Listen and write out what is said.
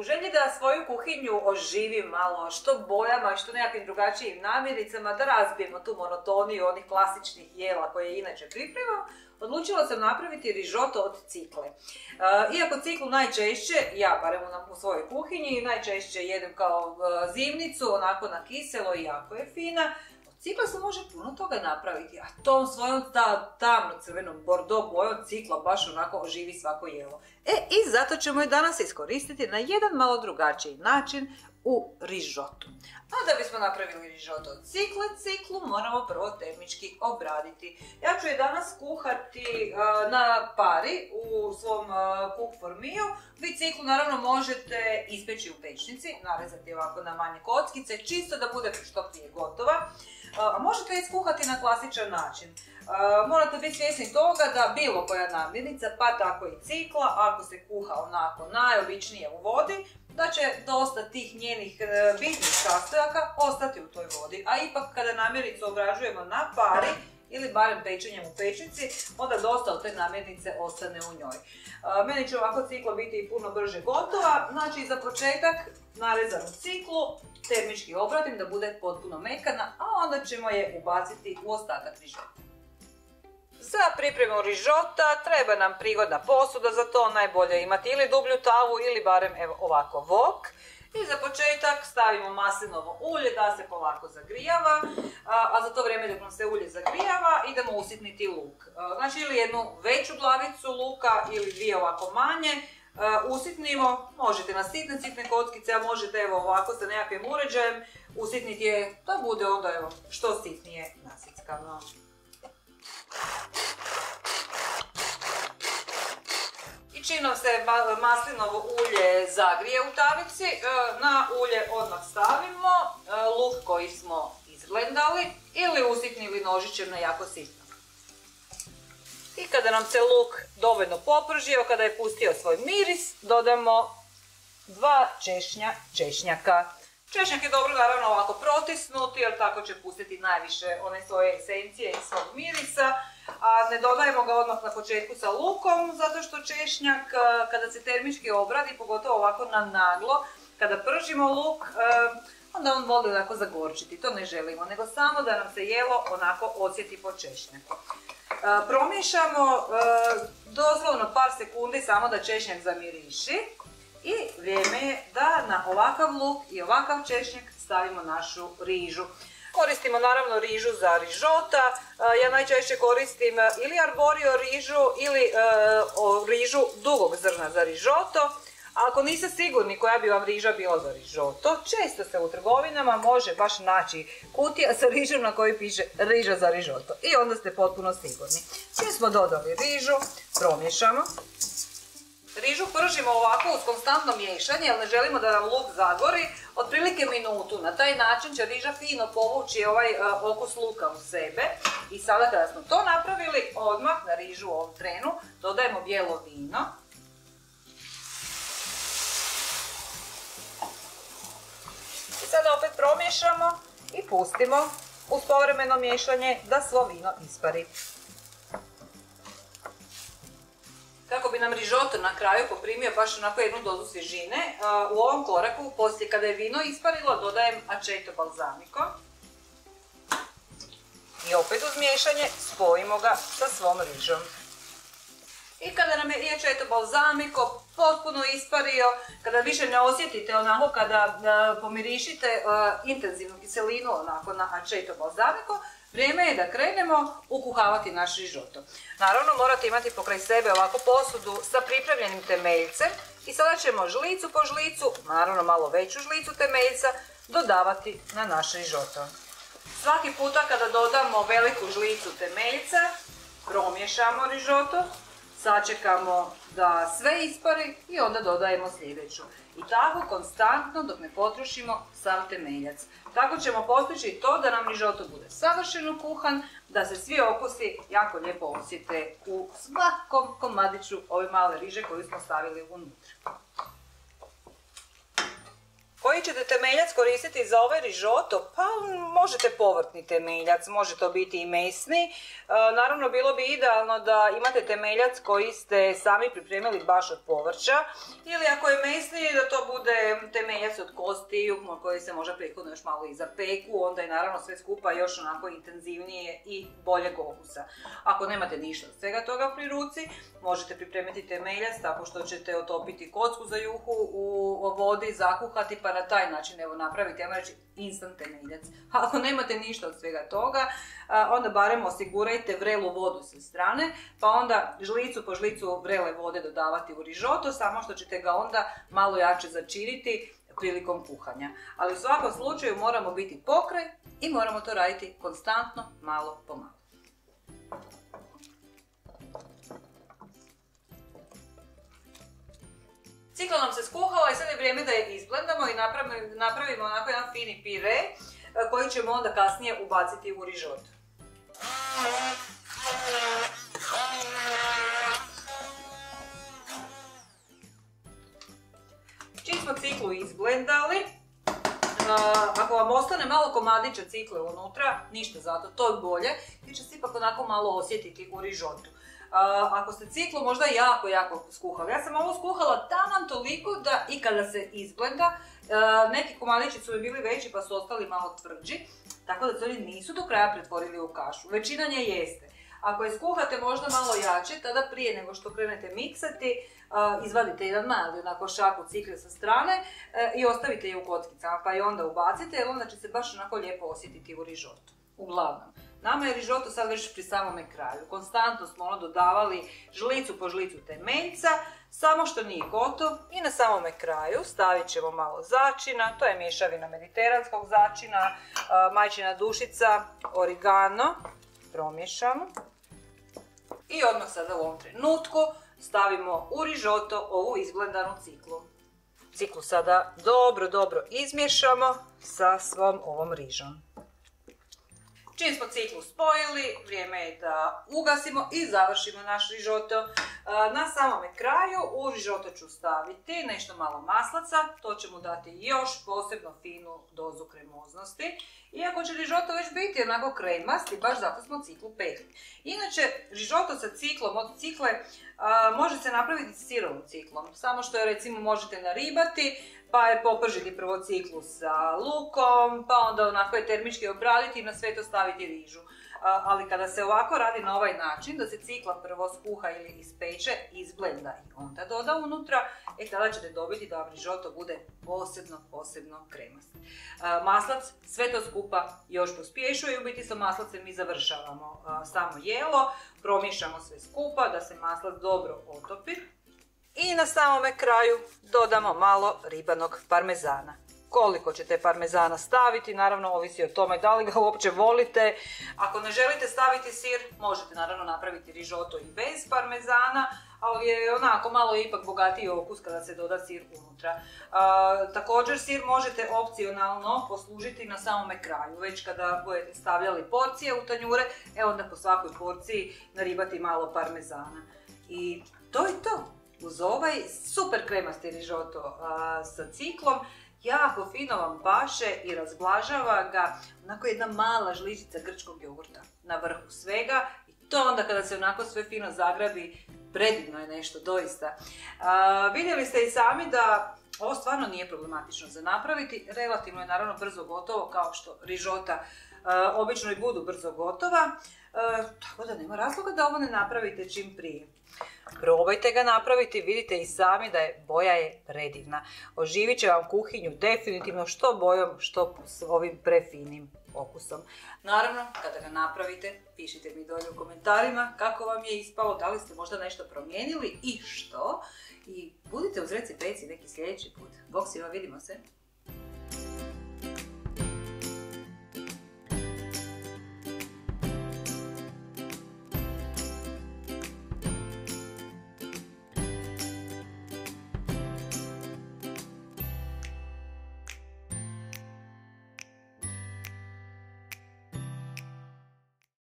U želji da svoju kuhinju oživim malo, što bojama, što nekakvim drugačijim namirnicama, da razbijemo tu monotoniju onih klasičnih jela koje inače pripremam, odlučila sam napraviti rižoto od cikle. Iako ciklu najčešće, ja barem u svojoj kuhinji, najčešće jedem kao zimnicu, onako na kiselo i jako je fina, cikla se može puno toga napraviti, a tom svojom tamno crvenom bordeaux bojom cikla baš onako oživi svako jelo. I zato ćemo je danas iskoristiti na jedan malo drugačiji način u rižotu. A da bismo napravili rižoto od ciklu moramo prvo termički obraditi. Ja ću je danas kuhati na pari u svom cook for meal. Vi ciklu naravno možete ispeći u pečnici, narezati ovako na manje kockice, čisto da bude što prije gotova. A možete je iskuhati na klasičan način. Morate biti svjesni toga da bilo koja namirnica, pa tako i cikla, ako se kuha onako najobičnije u vodi, da će dosta tih njenih bitnih sastojaka ostati u toj vodi. A ipak kada namirnicu obrađujemo na pari, ili barem pečenjem u pečnici, onda dosta od te namirnice ostane u njoj. Meni će ovako cikla biti i puno brže gotova, znači za početak narezanu ciklu, termički obradim da bude potpuno mekana, a onda ćemo je ubaciti u ostatak rižota. Za pripremu rižota treba nam prigodna posuda, za to najbolje imati ili dublju tavu ili barem evo ovako wok. I za početak stavimo maslinovo ulje da se polako zagrijava, a za to vrijeme dok nam se ulje zagrijava idemo usitniti luk. Znači ili jednu veću glavicu luka ili dvije ovako manje, usitnimo, možete na sitne kockice, a možete evo ovako sa nekakvim uređajem usitniti je da bude onda evo što sitnije nasickano. Čim nam se maslinovo ulje zagrije u tavici, na ulje odmah stavimo luk koji smo izblendali ili usitnili nožićem na jako sitno. I kada nam se luk dovoljno popržio, kada je pustio svoj miris, dodamo 2 češnja češnjaka. Češnjak je dobro naravno ovako protisnuti jer tako će pustiti najviše one svoje esencije i svog mirisa. A ne dodajemo ga odmah na početku sa lukom, zato što češnjak kada se termički obradi, pogotovo ovako na naglo, kada pržimo luk, onda on voli onako zagorčiti, to ne želimo, nego samo da nam se jelo onako osjeti po češnjaku. Promiješamo doslovno par sekundi samo da češnjak zamiriši i vrijeme je da na ovakav luk i ovakav češnjak stavimo našu rižu. Koristimo naravno rižu za rižota, ja najčešće koristim ili arborio rižu ili rižu dugog zrna za rižoto. A ako niste sigurni koja bi vam riža bila za rižoto, često se u trgovinama može baš naći kutija sa rižom na kojoj piše riža za rižoto i onda ste potpuno sigurni. Čim smo dodali rižu, promiješamo. Rižu pržimo ovako uz konstantno miješanje jer ne želimo da nam luk zagori, otprilike minutu. Na taj način će riža fino povući ovaj okus luka u sebe. I sada kada smo to napravili, odmah na rižu u ovom trenu dodajemo bijelo vino. I sada opet promiješamo i pustimo uz povremeno miješanje da svo vino ispari. Kako bi nam rižoto na kraju poprimio baš onako jednu dozu svježine, u ovom koraku, poslije kada je vino isparilo, dodajem aceto balsamico. I opet uz miješanje spojimo ga sa svom rižom. I kada nam je aceto balsamico potpuno ispario, kada više ne osjetite onako kada pomirišite intenzivnu kiselinu onako na aceto balsamico, vrijeme je da krenemo ukuhavati naš rižoto. Naravno morate imati pokraj sebe ovako posudu sa pripremljenim temeljcem i sada ćemo žlicu po žlicu, naravno malo veću žlicu temeljca, dodavati na naš rižoto. Svaki puta kada dodamo veliku žlicu temeljca, promiješamo rižoto, sačekamo da sve ispari i onda dodajemo sljedeću. I tako konstantno dok ne potrošimo sav temeljac. Tako ćemo postići to da nam rižoto bude savršeno kuhan, da se svi okusi jako lijepo osjete u svakom komadiću ove male riže koju smo stavili unutra. Koji Koji ćete temeljac koristiti za ovaj rižoto? Pa možete povrtni temeljac, može to biti i mesni. Naravno, bilo bi idealno da imate temeljac koji ste sami pripremili baš od povrća. Ili ako je mesni, da to bude temeljac od kostiju koji se može prethodno još malo i zapeku, onda je naravno sve skupa još onako intenzivnije i boljeg okusa. Ako nemate ništa od svega toga pri ruci, možete pripremiti temeljac tako što ćete otopiti kocku za juhu u vodi, zakuhati pa na taj način evo napraviti, ja reći, instant temeljac. A ako nemate ništa od svega toga, onda barem osigurajte vrelu vodu sa strane, pa onda žlicu po žlicu vrele vode dodavati u rižoto, samo što ćete ga onda malo jače začiniti prilikom kuhanja. Ali u svakom slučaju moramo biti pokraj i moramo to raditi konstantno, malo po malo. Cikla nam se skuhala i sad je vrijeme da je izblendamo i napravimo onako jedan fini pire koji ćemo onda kasnije ubaciti u rižoto. Čim smo ciklu izblendali, ako vam ostane malo komadića cikle unutra, ništa zato, to je bolje, ti će se ipak onako malo osjetiti u rižotu. Ako ste ciklu možda jako skuhali, ja sam ovo skuhala taman toliko da i kada se izblenda, neki komadići su mi bili veći pa su ostali malo tvrđi, tako da se oni nisu do kraja pretvorili u kašu, većina nje jeste. Ako je skuhate možda malo jače, tada prije nego što krenete miksati, izvadite jedan mali onako šaku cikle sa strane i ostavite je u kockicama, pa je onda ubacite, jer onda će se baš onako lijepo osjetiti u rižotu. Uglavnom, nama je rižoto sad već pri samome kraju. Konstantno smo dodavali žlicu po žlicu temeljca, samo što nije gotov i na samome kraju stavit ćemo malo začina, to je mješavina mediteranskog začina, majčina dušica, origano, promiješamo. I odmah sada u ovom trenutku stavimo u rižoto ovu izblendanu ciklu. Ciklu sada dobro izmiješamo sa svom ovom rižom. Čim smo ciklu spojili, vrijeme je da ugasimo i završimo naš rižoto. Na samome kraju u rižoto ću staviti nešto malo maslaca, to će mu dati još posebno finu dozu kremoznosti. Iako će rižoto već biti onako kremast i baš zato smo ciklu pekli. Inače, rižoto sa ciklom od cikle može se napraviti s sirovom ciklom, samo što je recimo možete naribati, pa je popržiti prvo ciklu sa lukom, pa onda onako je termički obraditi i na sve to staviti rižu. Ali kada se ovako radi na ovaj način, da se cikla prvo skuha ili ispeče, izblenda i onda doda unutra, tada ćete dobiti da vam rižoto bude posebno kremast. Maslac sve to skupa još pospješuje i u biti sa maslacem mi završavamo samo jelo, promiješamo sve skupa da se maslac dobro otopi. I na samome kraju dodamo malo ribanog parmezana. Koliko ćete parmezana staviti, naravno ovisi o tome da li ga uopće volite. Ako ne želite staviti sir, možete naravno napraviti rižoto i bez parmezana, ali je onako malo ipak bogatiji okus kada se doda sir unutra. Također sir možete opcionalno poslužiti na samome kraju, već kada budete stavljali porcije u tanjure, onda po svakoj porciji naribati malo parmezana. I to je to. Uz ovaj super kremasti rižoto sa ciklom, jako fino vam paše i razblažava ga onako jedna mala žličica grčkog jogurta na vrhu svega i to onda kada se onako sve fino zagrabi, predivno je nešto, doista. Vidjeli ste i sami da ovo stvarno nije problematično za napraviti, relativno je naravno brzo gotovo kao što rižota obično i budu brzo gotova, tako da nema razloga da ovo ne napravite čim prije. Probajte ga napraviti, vidite i sami da je boja je predivna. Oživit će vam kuhinju definitivno što bojom, što s ovim prefinim okusom. Naravno, kada ga napravite, pišite mi dolje u komentarima kako vam je ispalo, da li ste možda nešto promijenili i što. I budite uz reci peci neki sljedeći put. Bok svima, vidimo se!